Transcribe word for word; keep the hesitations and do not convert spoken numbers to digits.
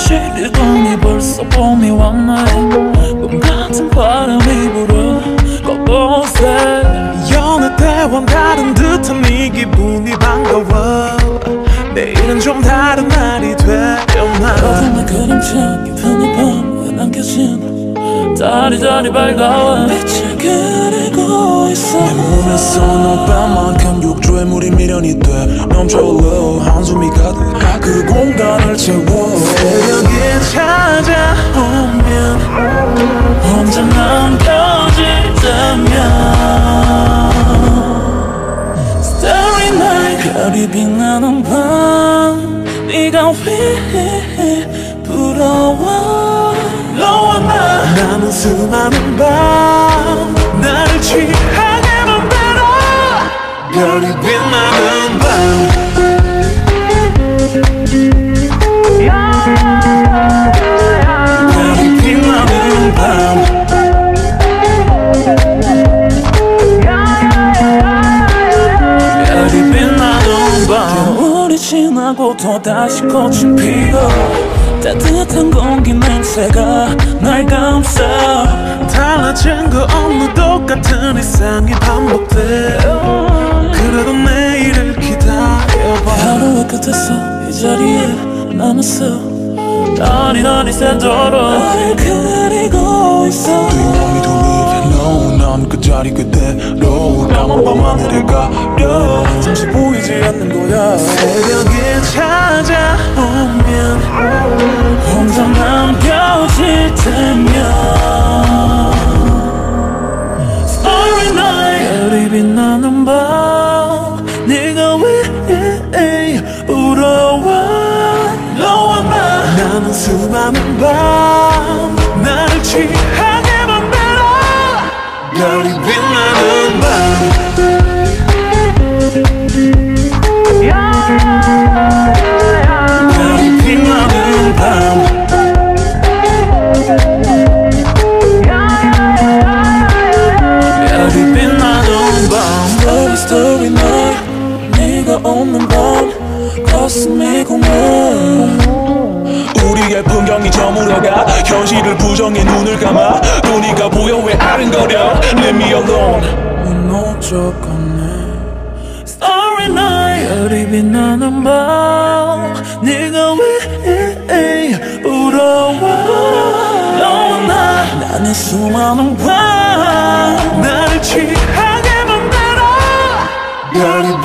시리더니 벌써 봄이 왔네. 꿈 같은 바람이 불어 꽃보세. 여느 때와 다른 듯한 네 기분이 반가워. 내일은 좀 다른 날이 되려나. 어둠의 그림자 깊은 밤에 남겨진 달이 달이 밝아와 빛을 그리고 있어. 내 몸에서 너만큼 욕조에 물이 미련이 돼 넘쳐흘러 한숨이 가득 그 공간을 채워. 새벽에 찾아오면 혼자 남겨지다면 Starry Night 별이 빛나는 밤 네가 왜 부러워. 너와 나 나는 수많은 밤 나를 취하게 만들어. 별이 빛나는 밤 별이 빛나는 밤 별이 빛나는 밤. 겨울이 지나고 또다시 꽃이 피고 따뜻한 공기 냄새가 날 감싸. 달라진 거 없는 똑같은 일상이 반복돼. 그래도 내일을 기다려봐. 하루의 끝에서 이 자리에 남았어. 달이 달이 새도록 나를 그리고 있어. Do you want me to leave? No, 난 그 자리 그대로 까만 밤하늘에 가려 잠시 보이지 않는 거야. 새벽에 찾아오면 혼자 남겨질 때면 Starry Night 별이 빛나는 밤 네가 왜 부러워. 너와 나 나는 수많은 밤 나를 취하게 만들어. 별이 빛나는 밤 별이 빛나는 밤 별이 빛나는 밤. Starry Starry Night 네가 없는 밤 가슴이 공허. 우리의 풍경이 저물어가 현실을 부정해 눈을 감아. 또 네가 보여 왜 아른거려. Leave me alone. 넌 어쩌겠네. Starry Night 별이 빛나는 밤 네가 왜 부러워. 너와 나 나는 수많은 밤 나를 취하게 만들어. 별이